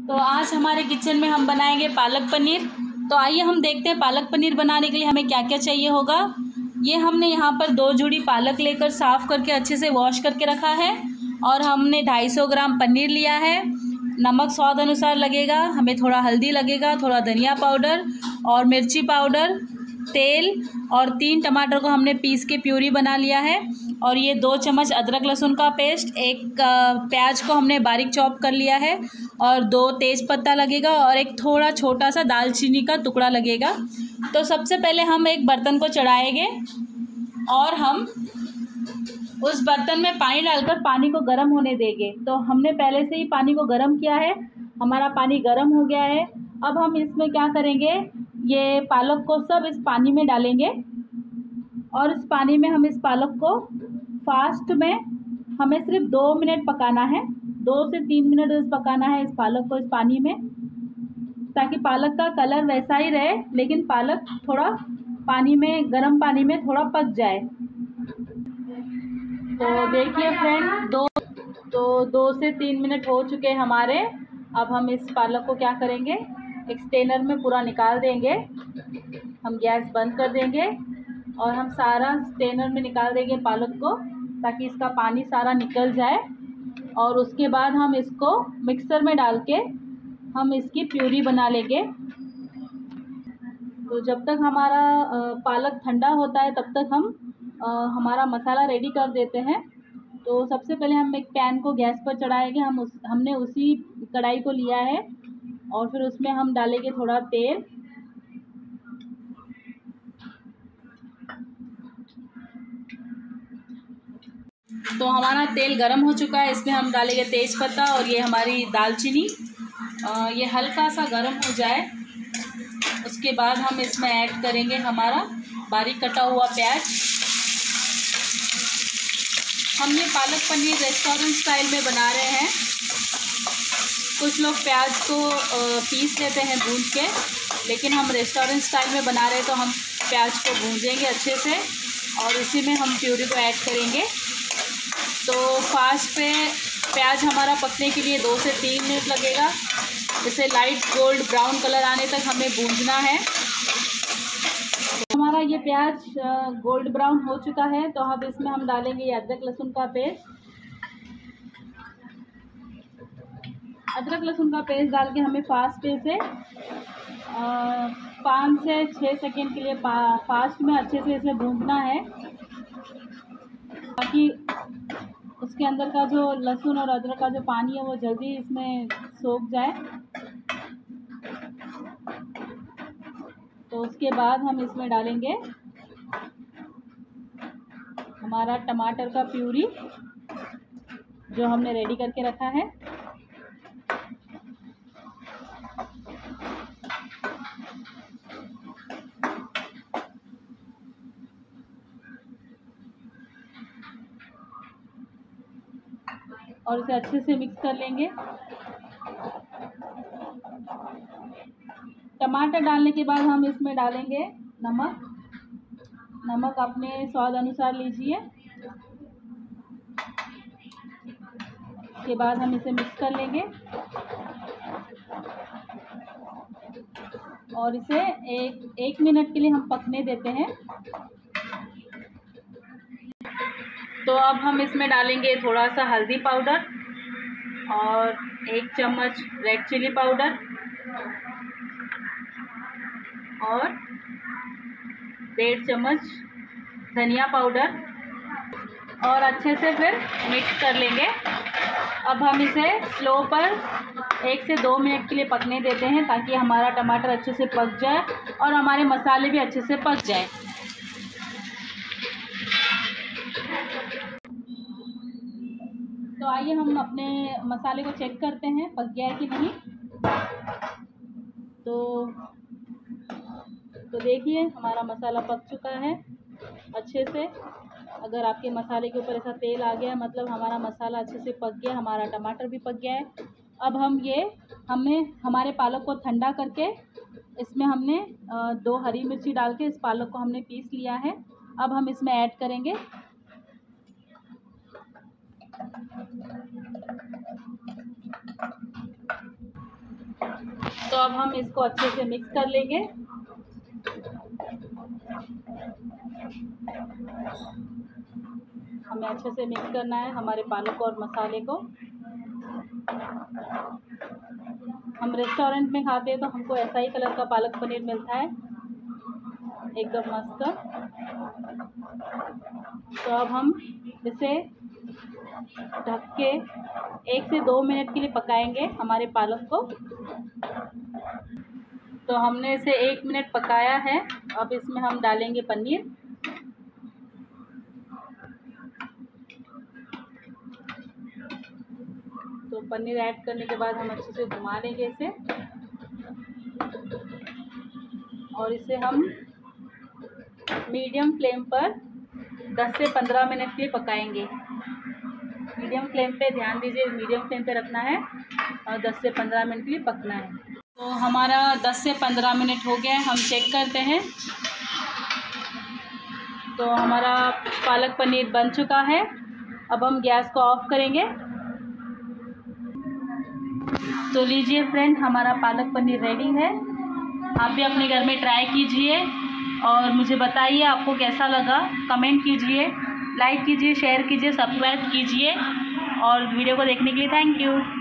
तो आज हमारे किचन में हम बनाएंगे पालक पनीर। तो आइए हम देखते हैं पालक पनीर बनाने के लिए हमें क्या क्या चाहिए होगा। ये हमने यहाँ पर 2 जोड़ी पालक लेकर साफ़ करके अच्छे से वॉश करके रखा है। और हमने 250 ग्राम पनीर लिया है। नमक स्वाद अनुसार लगेगा, हमें थोड़ा हल्दी लगेगा, थोड़ा धनिया पाउडर और मिर्ची पाउडर, तेल और 3 टमाटर को हमने पीस के प्यूरी बना लिया है। और ये 2 चम्मच अदरक लहसुन का पेस्ट, एक प्याज को हमने बारीक चॉप कर लिया है और 2 तेज पत्ता लगेगा और एक थोड़ा छोटा सा दालचीनी का टुकड़ा लगेगा। तो सबसे पहले हम एक बर्तन को चढ़ाएंगे और हम उस बर्तन में पानी डालकर पानी को गर्म होने देंगे। तो हमने पहले से ही पानी को गर्म किया है, हमारा पानी गर्म हो गया है। अब हम इसमें क्या करेंगे, ये पालक को सब इस पानी में डालेंगे और इस पानी में हम इस पालक को फास्ट में हमें सिर्फ 2 मिनट पकाना है। 2 से 3 मिनट इस पकाना है इस पालक को इस पानी में, ताकि पालक का कलर वैसा ही रहे लेकिन पालक थोड़ा पानी में, गर्म पानी में थोड़ा पक जाए। तो देखिए फ्रेंड, 2 से 3 मिनट हो चुके हैं हमारे। अब हम इस पालक को क्या करेंगे, एक स्ट्रेनर में पूरा निकाल देंगे। हम गैस बंद कर देंगे और हम सारा स्ट्रेनर में निकाल देंगे पालक को, ताकि इसका पानी सारा निकल जाए। और उसके बाद हम इसको मिक्सर में डाल के हम इसकी प्यूरी बना लेंगे। तो जब तक हमारा पालक ठंडा होता है तब तक हम हमारा मसाला रेडी कर देते हैं। तो सबसे पहले हम एक पैन को गैस पर चढ़ाएंगे। हमने उसी कढ़ाई को लिया है और फिर उसमें हम डालेंगे थोड़ा तेल। तो हमारा तेल गरम हो चुका है, इसमें हम डालेंगे तेज पत्ता और ये हमारी दालचीनी। ये हल्का सा गरम हो जाए उसके बाद हम इसमें ऐड करेंगे हमारा बारीक कटा हुआ प्याज। हम ये पालक पनीर रेस्टोरेंट स्टाइल में बना रहे हैं। कुछ लोग प्याज को पीस लेते हैं भून के, लेकिन हम रेस्टोरेंट स्टाइल में बना रहे हैं तो हम प्याज को भूंजेंगे अच्छे से और इसी में हम प्यूरी को ऐड करेंगे। तो फास्ट पे प्याज हमारा पकने के लिए 2 से 3 मिनट लगेगा। इसे लाइट गोल्ड ब्राउन कलर आने तक हमें भूंजना है। तो हमारा ये प्याज गोल्ड ब्राउन हो चुका है, तो अब इसमें हम डालेंगे ये अदरक लहसुन का पेस्ट। अदरक लहसुन का पेस्ट डाल के हमें फास्ट पे से 5 से 6 सेकेंड के लिए फास्ट में अच्छे से इसे भूनना है, ताकि उसके अंदर का जो लहसुन और अदरक का जो पानी है वो जल्दी इसमें सोख जाए। तो उसके बाद हम इसमें डालेंगे हमारा टमाटर का प्यूरी जो हमने रेडी करके रखा है। और इसे अच्छे से मिक्स कर लेंगे। टमाटर डालने के बाद हम इसमें डालेंगे नमक। नमक अपने स्वाद अनुसार लीजिए। उसके बाद हम इसे मिक्स कर लेंगे और इसे एक मिनट के लिए हम पकने देते हैं। तो अब हम इसमें डालेंगे थोड़ा सा हल्दी पाउडर और 1 चम्मच रेड चिली पाउडर और 1.5 चम्मच धनिया पाउडर और अच्छे से फिर मिक्स कर लेंगे। अब हम इसे स्लो पर 1 से 2 मिनट के लिए पकने देते हैं, ताकि हमारा टमाटर अच्छे से पक जाए और हमारे मसाले भी अच्छे से पक जाए। तो आइए हम अपने मसाले को चेक करते हैं पक गया है कि नहीं। तो देखिए हमारा मसाला पक चुका है अच्छे से। अगर आपके मसाले के ऊपर ऐसा तेल आ गया है मतलब हमारा मसाला अच्छे से पक गया, हमारा टमाटर भी पक गया है। अब हमने हमारे पालक को ठंडा करके इसमें हमने 2 हरी मिर्ची डाल के इस पालक को हमने पीस लिया है। अब हम इसमें ऐड करेंगे तो अब हम इसको अच्छे से मिक्स कर लेंगे। हमें अच्छे से मिक्स करना है हमारे पालक और मसाले को। हम रेस्टोरेंट में खाते हैं तो हमको ऐसा ही कलर का पालक पनीर मिलता है, एकदम मस्त। तो अब हम इसे ढक के 1 से 2 मिनट के लिए पकाएंगे हमारे पालक को। तो हमने इसे 1 मिनट पकाया है। अब इसमें हम डालेंगे पनीर। तो पनीर ऐड करने के बाद हम अच्छे से घुमा लेंगे इसे, और इसे हम मीडियम फ्लेम पर 10 से 15 मिनट के लिए पकाएंगे। मीडियम फ्लेम पे ध्यान दीजिए, मीडियम फ्लेम पे रखना है और 10 से 15 मिनट के लिए पकना है। तो हमारा 10 से 15 मिनट हो गए, हम चेक करते हैं। तो हमारा पालक पनीर बन चुका है। अब हम गैस को ऑफ करेंगे। तो लीजिए फ्रेंड, हमारा पालक पनीर रेडी है। आप भी अपने घर में ट्राई कीजिए और मुझे बताइए आपको कैसा लगा। कमेंट कीजिए, लाइक कीजिए, शेयर कीजिए, सब्सक्राइब कीजिए, और वीडियो को देखने के लिए थैंक यू।